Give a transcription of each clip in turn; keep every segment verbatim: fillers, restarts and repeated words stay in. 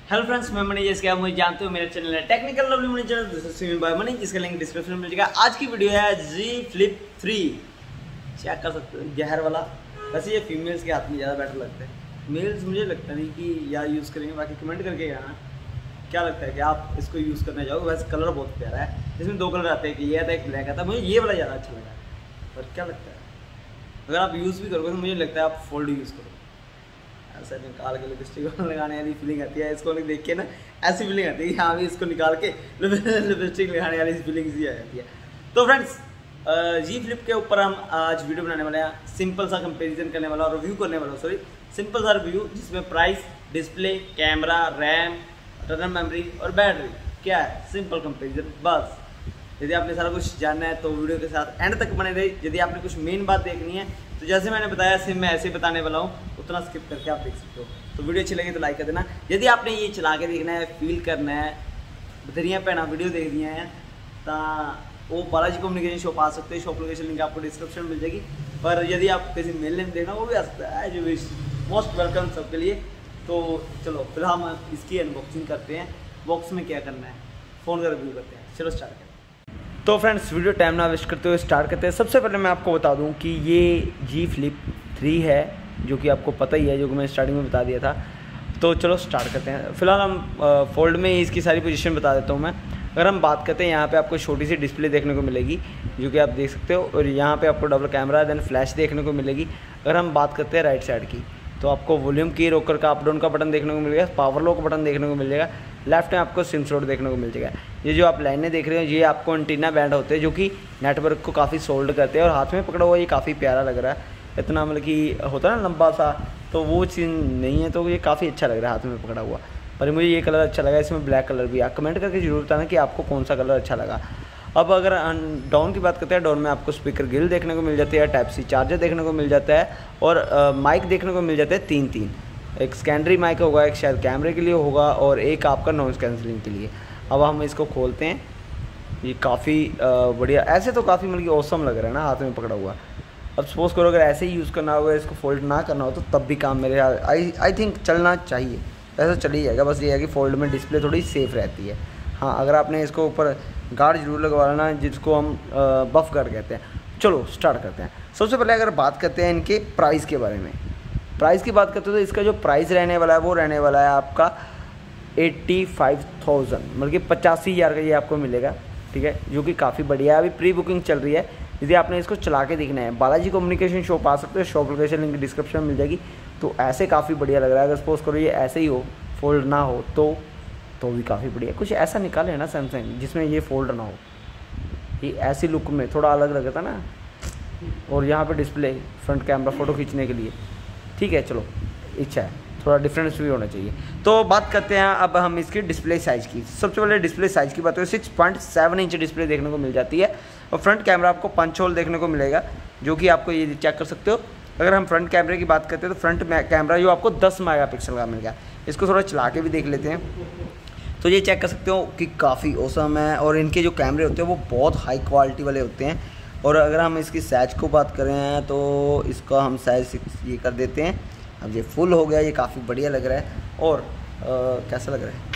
Hello friends, मैं money, जैसे आप मुझे जानते हो मेरा चैनल है technical lovely Mani channel, this is swimming by Mani, जिसका लिंक डिस्क्रिप्शन में मिल जाएगा। आज की वीडियो है जी फ्लिप थ्री। चेक कर सकते हो जहर वाला। वैसे ये फीमेल्स के हाथ में ज़्यादा बेटर लगता है, मेल्स मुझे लगता नहीं कि यार यूज़ करेंगे। बाकी कमेंट करके कहना क्या लगता है कि आप इसको यूज़ करना चाहोगे। वैसे कलर बहुत प्यारा है, इसमें दो कलर आते हैं कि ये आता है एक ब्लैक आता है। मुझे ये वाला ज़्यादा अच्छा लगा है। और क्या लगता है अगर आप यूज़ भी करोगे तो मुझे लगता है आप फोल्ड यूज़ करो। ऐसा निकाल के लिपस्टिक लगाने वाली फीलिंग आती है, इसको देख के ना ऐसी फीलिंग आती है कि हाँ भी इसको निकाल के लिपस्टिक लगाने वाली फीलिंग सी आ जाती है। तो फ्रेंड्स, जी फ्लिप के ऊपर हम आज वीडियो बनाने वाले हैं। सिंपल सा कंपैरिजन करने वाला और रिव्यू करने वाला सॉरी सिंपल सा रिव्यू, जिसमें price, display, camera, RAM, internal memory और बैटरी क्या है, सिंपल कंपैरिजन बस। यदि आपने सारा कुछ जानना है तो वीडियो के साथ एंड तक बने रही। यदि आपने कुछ मेन बात देखनी है तो जैसे मैंने बताया सेम मैं ऐसे बताने वाला हूँ, उतना स्किप करके आप देख सकते हो। तो वीडियो अच्छी लगी तो लाइक कर देना। यदि आपने ये चला के देखना है, फील करना है, बधरिया भैन वीडियो देखनी है तो वो बालाजी कम्युनिकेशन शॉप आ सकते हैं। शॉप लोकेशन लिंक आपको डिस्क्रिप्शन में मिल जाएगी। पर यदि आप किसी मेल में देखना वो भी आ सकता है, जो विश मोस्ट वेलकम सबके लिए। तो चलो फिलहाल हम इसकी अनबॉक्सिंग करते हैं। बॉक्स में क्या करना है, फ़ोन का रिव्यू करते हैं। चलो स्टार्ट करते हैं। तो फ्रेंड्स, वीडियो टाइम ना वेस्ट करते हुए स्टार्ट करते हैं। सबसे पहले मैं आपको बता दूं कि ये जी फ्लिप थ्री है, जो कि आपको पता ही है, जो कि मैं स्टार्टिंग में बता दिया था। तो चलो स्टार्ट करते हैं। फिलहाल हम फोल्ड में ही इसकी सारी पोजीशन बता देता हूं मैं। अगर हम बात करते हैं, यहाँ पे आपको छोटी सी डिस्प्ले देखने को मिलेगी, जो कि आप देख सकते हो, और यहाँ पे आपको डबल कैमरा देन फ्लैश देखने को मिलेगी। अगर हम बात करते हैं राइट साइड की, तो आपको वॉल्यूम की, रोकर का, अप डाउन का बटन देखने को मिलेगा, पावर लॉक बटन देखने को मिल जाएगा। लेफ्ट में आपको सिम स्लॉट देखने को मिल जाएगा। ये जो आप लाइनें देख रहे हो, ये आपको एंटीना बैंड होते हैं, जो कि नेटवर्क को काफ़ी सोल्ड करते हैं। और हाथ में पकड़ा हुआ ये काफ़ी प्यारा लग रहा है, इतना मतलब कि होता है ना लंबा सा, तो वो चीज़ नहीं है। तो ये काफ़ी अच्छा लग रहा है हाथ में पकड़ा हुआ। पर मुझे ये कलर अच्छा लगा, इसमें ब्लैक कलर भी है। कमेंट करके जरूर बताना कि आपको कौन सा कलर अच्छा लगा। अब अगर डाउन की बात करते हैं, डाउन में आपको स्पीकर ग्रिल देखने को मिल जाती है, टाइप सी चार्जर देखने को मिल जाता है, और माइक देखने को मिल जाते हैं तीन तीन। एक सेकेंडरी माइक होगा, एक शायद कैमरे के लिए होगा, और एक आपका नॉइस कैंसिलिंग के लिए। अब हम इसको खोलते हैं। ये काफ़ी बढ़िया, ऐसे तो काफ़ी मतलब ऑसम लग रहा है ना हाथ में पकड़ा हुआ। अब सपोज़ करो अगर ऐसे ही यूज़ करना होगा, इसको फोल्ड ना करना हो, तो तब भी काम मेरे आई आई थिंक चलना चाहिए। ऐसा चल ही जाएगा। बस ये है कि फोल्ड में डिस्प्ले थोड़ी सेफ़ रहती है। हाँ, अगर आपने इसको ऊपर गार्ड जरूर लगवा लेना, जिसको हम बफ गार्ड कहते हैं। चलो स्टार्ट करते हैं। सबसे पहले अगर बात करते हैं इनके प्राइस के बारे में, प्राइस की बात करते हैं तो इसका जो प्राइस रहने वाला है वो रहने वाला है आपका एट्टी फाइव थाउजेंड, मतलब कि पचासी हज़ार का ये आपको मिलेगा। ठीक है, जो कि काफ़ी बढ़िया है। अभी प्री बुकिंग चल रही है। यदि आपने इसको चला के देखना है, बालाजी कम्युनिकेशन शॉप आ सकते हो। शॉप लोकेशन लिंक डिस्क्रिप्शन में मिल जाएगी। तो ऐसे काफ़ी बढ़िया लग रहा है। अगर सपोज करो ये ऐसे ही हो, फोल्ड ना हो, तो तो भी काफ़ी बढ़िया। कुछ ऐसा निकाले ना सैमसंग जिसमें ये फोल्ड ना हो। ये ऐसी लुक में थोड़ा अलग लगता ना। और यहाँ पे डिस्प्ले, फ्रंट कैमरा, फ़ोटो खींचने के लिए। ठीक है, चलो इच्छा है, थोड़ा डिफरेंस भी होना चाहिए। तो बात करते हैं अब हम इसकी डिस्प्ले साइज़ की। सबसे पहले डिस्प्ले साइज़ की बात करें, six point seven inch display देखने को मिल जाती है। और फ्रंट कैमरा आपको पंच होल देखने को मिलेगा, जो कि आपको ये चेक कर सकते हो। अगर हम फ्रंट कैमरे की बात करते हैं तो फ्रंट कैमरा जो आपको दस मेगा पिक्सल का मिलेगा। इसको थोड़ा चला के भी देख लेते हैं, तो ये चेक कर सकते हो कि काफ़ी औसम है। और इनके जो कैमरे होते हैं वो बहुत हाई क्वालिटी वाले होते हैं। और अगर हम इसकी साइज को बात करें तो इसका हम साइज ये कर देते हैं। अब ये फुल हो गया, ये काफ़ी बढ़िया लग रहा है। और आ, कैसा लग रहा है,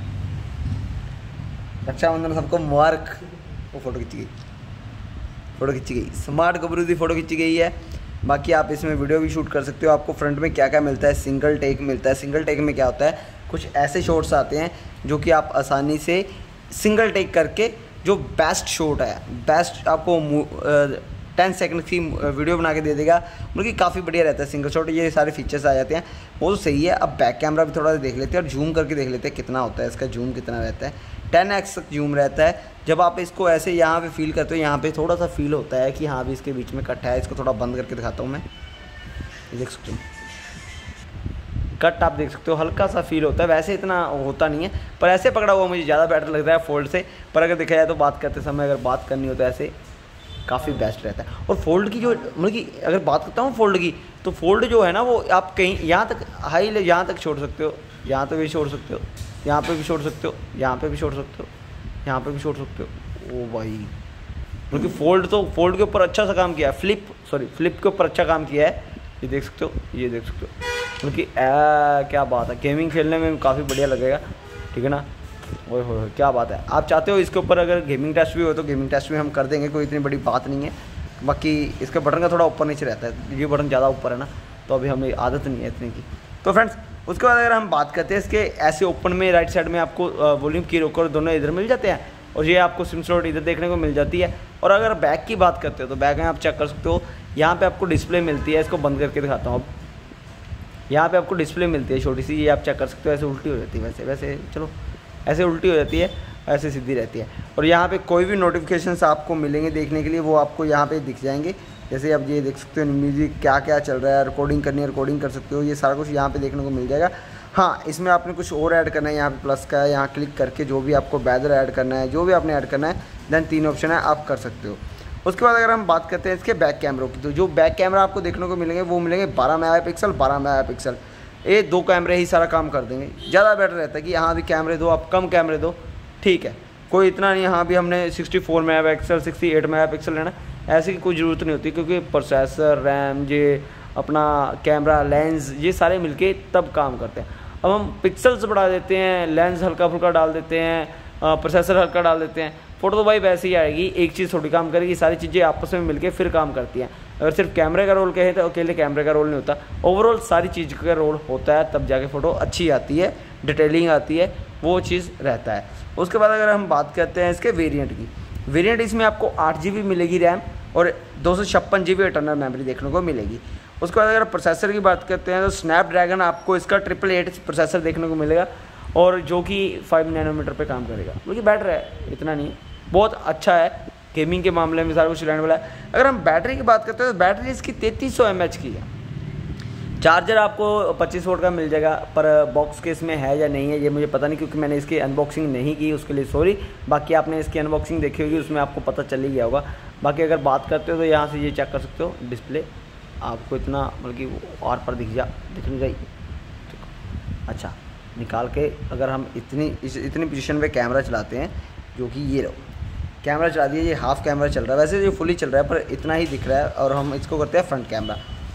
रक्षाबंधन सबको मुबारक। वो फ़ोटो खींची गई, फ़ोटो खींची गई, स्मार्ट गबरू की फ़ोटो खींची गई है। बाकी आप इसमें वीडियो भी शूट कर सकते हो। आपको फ्रंट में क्या क्या मिलता है, सिंगल टेक मिलता है। सिंगल टेक में क्या होता है, कुछ ऐसे शॉट्स आते हैं जो कि आप आसानी से सिंगल टेक करके, जो बेस्ट शॉट है, बेस्ट आपको टेन सेकंड की वीडियो बना के दे देगा। मतलब कि काफ़ी बढ़िया रहता है सिंगल शॉट। ये सारे फीचर्स आ जाते हैं, वो तो सही है। अब बैक कैमरा भी थोड़ा देख लेते हैं और जूम करके देख लेते हैं कितना होता है इसका जूम, कितना रहता है। टेन एक्स तक जूम रहता है। जब आप इसको ऐसे यहाँ पे फील करते हो, यहाँ पे थोड़ा सा फील होता है कि हाँ भी इसके बीच में कट है। इसको थोड़ा बंद करके दिखाता हूँ मैं, देख सकते हो कट, आप देख सकते हो, हल्का सा फील होता है। वैसे इतना होता नहीं है, पर ऐसे पकड़ा हुआ मुझे ज़्यादा बेटर लगता है फोल्ड से। पर अगर देखा जाए तो बात करते समय अगर बात करनी हो तो ऐसे काफ़ी बेस्ट रहता है। और फोल्ड की जो मतलब कि अगर बात करता हूँ फोल्ड की, तो फोल्ड जो है ना वो आप कहीं यहाँ तक हाई यहाँ तक छोड़ सकते हो, यहाँ तक भी छोड़ सकते हो, यहाँ पे भी छोड़ सकते हो, यहाँ पे भी छोड़ सकते हो, यहाँ पे भी छोड़ सकते हो। ओ भाई, क्योंकि फोल्ड तो फोल्ड के ऊपर अच्छा सा काम किया है। फ्लिप सॉरी फ्लिप के ऊपर अच्छा काम किया है। ये देख सकते हो, ये देख सकते हो, क्योंकि क्या बात है, गेमिंग खेलने में काफ़ी बढ़िया लगेगा, ठीक है ना। ओए हो क्या बात है। आप चाहते हो इसके ऊपर अगर गेमिंग टेस्ट भी हो तो गेमिंग टेस्ट भी हम कर देंगे, कोई इतनी बड़ी बात नहीं है। बाकी इसके बटन का थोड़ा ऊपर नीचे रहता है, ये बटन ज़्यादा ऊपर है ना, तो अभी हमें आदत नहीं है इतनी की। तो फ्रेंड्स उसके बाद अगर हम बात करते हैं इसके ऐसे ओपन में राइट साइड में आपको वॉल्यूम की रोकर दोनों इधर मिल जाते हैं और ये आपको सिम स्लॉट इधर देखने को मिल जाती है। और अगर बैक की बात करते हो तो बैक में आप चेक कर सकते हो, यहाँ पे आपको डिस्प्ले मिलती है। इसको बंद करके दिखाता हूँ। अब यहाँ पे आपको डिस्प्ले मिलती है छोटी सी, ये आप चेक कर सकते हो। ऐसे उल्टी हो जाती है, वैसे वैसे चलो ऐसे उल्टी हो जाती है, ऐसे सीधी रहती है। और यहाँ पे कोई भी नोटिफिकेशंस आपको मिलेंगे देखने के लिए, वो आपको यहाँ पे दिख जाएंगे। जैसे आप ये देख सकते हो म्यूजिक क्या क्या चल रहा है, रिकॉर्डिंग करनी है रिकॉर्डिंग कर सकते हो, ये सारा कुछ यहाँ पे देखने को मिल जाएगा। हाँ, इसमें आपने कुछ और ऐड करना है, यहाँ पे प्लस का है, यहाँ क्लिक करके जो भी आपको वेदर ऐड करना है, जो भी आपने ऐड करना है, देन तीन ऑप्शन है, आप कर सकते हो। उसके बाद अगर हम बात करते हैं इसके बैक कैमरों की, तो जो बैक कैमरा आपको देखने को मिलेंगे वो मिलेंगे बारह मेगा पिक्सल बारह मेगा पिक्सल। ये दो कैमरे ही सारा काम कर देंगे। ज़्यादा बेटर रहता है कि यहाँ भी कैमरे दो, आप कम कैमरे दो, ठीक है, कोई इतना नहीं। यहाँ भी हमने sixty four mega pixel sixty eight mega pixel लेना, ऐसी कोई ज़रूरत नहीं होती, क्योंकि प्रोसेसर, रैम, ये अपना कैमरा, लेंस, ये सारे मिलके तब काम करते हैं। अब हम पिक्सल्स बढ़ा देते हैं, लेंस हल्का फुल्का डाल देते हैं, प्रोसेसर हल्का डाल देते हैं, फ़ोटो तो भाई वैसे ही आएगी, एक चीज़ थोड़ी काम करेगी, सारी चीज़ें आपस में मिलके फिर काम करती हैं। अगर सिर्फ कैमरे का रोल कहे तो अकेले कैमरे का रोल नहीं होता, ओवरऑल सारी चीज़ का रोल होता है, तब जाके फ़ोटो अच्छी आती है, डिटेलिंग आती है, वो चीज़ रहता है। उसके बाद अगर हम बात करते हैं इसके वेरिएंट की, वेरिएंट इसमें आपको आठ जी बी मिलेगी रैम और दो सौ छप्पन जी बी इंटरनल मेमोरी देखने को मिलेगी। उसके बाद अगर प्रोसेसर की बात करते हैं तो स्नैपड्रैगन आपको इसका ट्रिपल एट प्रोसेसर देखने को मिलेगा, और जो कि फाइव नैनोमीटर पे काम करेगा, क्योंकि बैटर है, इतना नहीं, बहुत अच्छा है गेमिंग के मामले में, सारा कुछ रहने वाला है। अगर हम बैटरी की बात करते हैं तो बैटरी इसकी तैंतीस सौ एम एच की है। चार्जर आपको पच्चीस वोल्ट का मिल जाएगा, पर बॉक्स के इसमें है या नहीं है ये मुझे पता नहीं, क्योंकि मैंने इसकी अनबॉक्सिंग नहीं की, उसके लिए सॉरी। बाकी आपने इसकी अनबॉक्सिंग देखी होगी, उसमें आपको पता चल ही गया होगा। बाकी अगर बात करते हो तो यहाँ से ये चेक कर सकते हो, डिस्प्ले आपको इतना बल्कि और पर दिख जा दिख नहीं रही। अच्छा, निकाल के अगर हम इतनी इस इतनी पोजीशन पे कैमरा चलाते हैं, जो कि ये रहो कैमरा चला दिया, ये हाफ कैमरा चल रहा है, वैसे ये फुली चल रहा है पर इतना ही दिख रहा है, और हम इसको करते हैं फ्रंट कैमरा।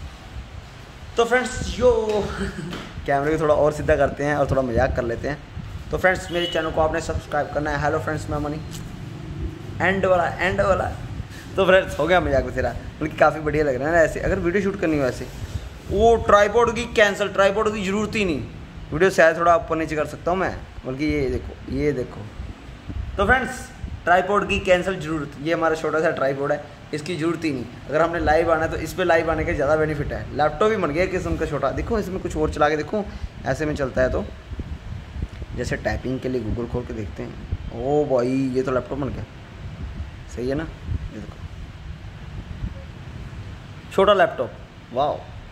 तो फ्रेंड्स यो कैमरे को थोड़ा और सीधा करते हैं और थोड़ा मजाक कर लेते हैं। तो फ्रेंड्स मेरे चैनल को आपने सब्सक्राइब करना है। हेलो फ्रेंड्स, मैं मनी, एंड वाला एंड वाला। तो फ्रेंड्स हो गया मजाक में तेरा, बल्कि काफ़ी बढ़िया लग रहा है ना ऐसे। अगर वीडियो शूट करनी हो ऐसे, वो ट्राइपॉड की कैंसिल, ट्राइपॉड की ज़रूरत ही नहीं, वीडियो शायद थोड़ा ऊपर नीचे कर सकता हूँ मैं, बल्कि ये देखो ये देखो। तो फ्रेंड्स ट्राइपॉड की कैंसिल जरूरत, ये हमारा छोटा सा ट्राइपॉड है, इसकी जरूरत ही नहीं। अगर हमने लाइव आना है तो इस पर लाइव आने के ज़्यादा बेनिफिट है। लैपटॉप भी बन गया किस्म का छोटा, देखो इसमें कुछ और चला के देखो, ऐसे में चलता है। तो जैसे टाइपिंग के लिए गूगल खोल के देखते हैं, ओ भाई ये तो लैपटॉप बन गया, सही है ना। ये देखो छोटा लैपटॉप, वाह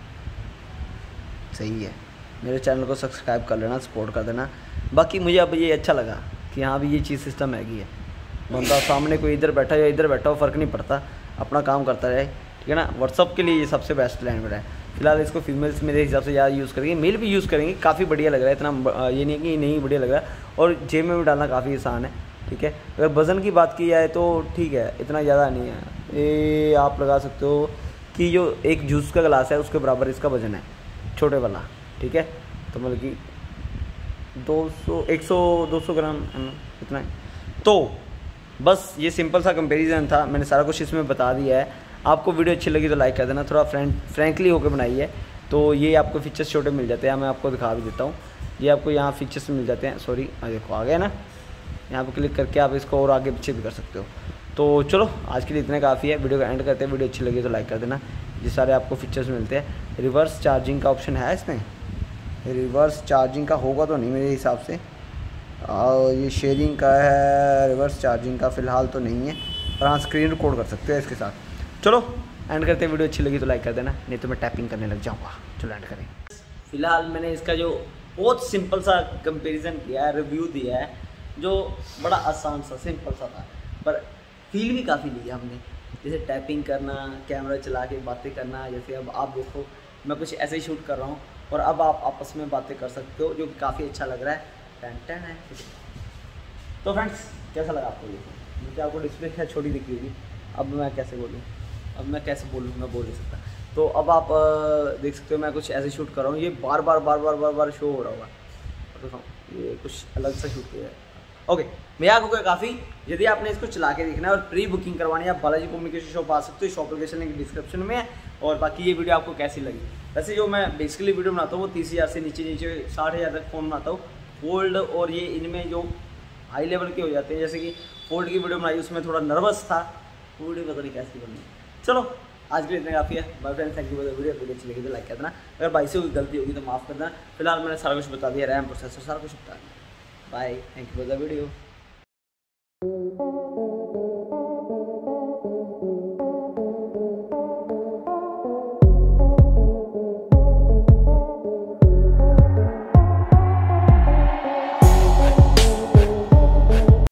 सही है। मेरे चैनल को सब्सक्राइब कर लेना, सपोर्ट कर देना। बाकी मुझे अब ये अच्छा लगा कि हाँ भी ये चीज़ सिस्टम हैगी है, बंदा सामने कोई इधर बैठा या इधर बैठा हो फ़र्क नहीं पड़ता, अपना काम करता रहे, ठीक है ना। व्हाट्सअप के लिए ये सबसे बेस्ट लैंग्वेज है। फिलहाल इसको फीमेल्स मेरे हिसाब से ज़्यादा यूज़ करेंगे, मेल भी यूज़ करेंगे, काफ़ी बढ़िया लग रहा है, इतना ये नहीं कि नहीं बढ़िया लग रहा है, और जेब में भी डालना काफ़ी आसान है, ठीक है। अगर वज़न की बात की जाए तो ठीक है, इतना ज़्यादा नहीं है। ये आप लगा सकते हो कि जो एक जूस का गिलास है उसके बराबर इसका वज़न है, छोटे वाला, ठीक है। तो मतलब कि दो सौ एक सौ दो सौ ग्राम इतना है। तो बस ये सिंपल सा कंपैरिजन था, मैंने सारा कुछ इसमें बता दिया है। आपको वीडियो अच्छी लगी तो लाइक कर देना, थोड़ा फ्रेंड फ्रैंकली होकर बनाई है, तो ये आपको फीचर्स छोटे मिल जाते हैं। मैं आपको दिखा भी देता हूँ, ये आपको यहाँ फीचर्स मिल जाते हैं। सॉरी देखो आ गया ना, यहाँ पर क्लिक करके आप इसको और आगे पीछे भी कर सकते हो। तो चलो आज के लिए इतने काफ़ी है, वीडियो का एंड करते हैं। वीडियो अच्छी लगी तो लाइक कर देना, ये सारे आपको फीचर्स मिलते हैं। रिवर्स चार्जिंग का ऑप्शन है इसमें, रिवर्स चार्जिंग का होगा तो नहीं मेरे हिसाब से, और ये शेयरिंग का है, रिवर्स चार्जिंग का फ़िलहाल तो नहीं है, पर हाँ स्क्रीन रिकॉर्ड कर सकते हो इसके साथ। चलो एंड करते हैं, वीडियो अच्छी लगी तो लाइक कर देना, नहीं तो मैं टैपिंग करने लग जाऊँगा। चलो एंड करें। फिलहाल मैंने इसका जो बहुत सिंपल सा कंपेरिजन किया है, रिव्यू दिया है, जो बड़ा आसान सा सिंपल सा था, पर फील भी काफ़ी लिया हमने, जैसे टैपिंग करना, कैमरा चला के बातें करना। जैसे अब आप देखो मैं कुछ ऐसे ही शूट कर रहा हूँ और अब आप आपस में बातें कर सकते हो, जो कि काफ़ी अच्छा लग रहा है। टेन टेन है। तो फ्रेंड्स कैसा लगा आपको ये? मुझे आपको डिस्प्ले क्या छोटी दिख रही थी, अब मैं कैसे बोलूँ, अब मैं कैसे बोलूँ, मैं बोल नहीं सकता। तो अब आप आ, देख सकते हो मैं कुछ ऐसे शूट कर रहा हूँ, ये बार बार बार बार बार बार शो हो रहा होगा, देखो ये कुछ अलग सा शूट किया है। ओके, मजाक हो गया काफ़ी। यदि आपने इसको चला के देखना है और प्री बुकिंग करवानी है, आप बालाजी कम्युनिकेशन शॉप आ सकते हो, शॉप लोकेशन लिंक डिस्क्रिप्शन में है। और बाकी ये वीडियो आपको कैसी लगी, वैसे जो मैं बेसिकली वीडियो बनाता हूँ वो तीस हज़ार से नीचे नीचे साठ हज़ार तक फ़ोन बनाता हूँ फोल्ड, और ये इनमें जो हाई लेवल के हो जाते हैं, जैसे कि फोल्ड की वीडियो बनाई उसमें थोड़ा नर्वस था, वीडियो पता नहीं कैसी बननी। चलो आज के लिए इतना काफ़ी है। Bye friends, thank you for the video. Video अच्छी लगी तो लाइक कर देना, अगर भाई से कोई गलती होगी तो माफ़ कर देना। फिलहाल मैंने सारा कुछ बता दिया, रैम प्रोसेसर सारा कुछ बता दिया। Bye, thank you for the video.